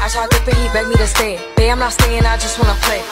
I tried gripping, he begged me to stay. Babe, I'm not staying, I just wanna play.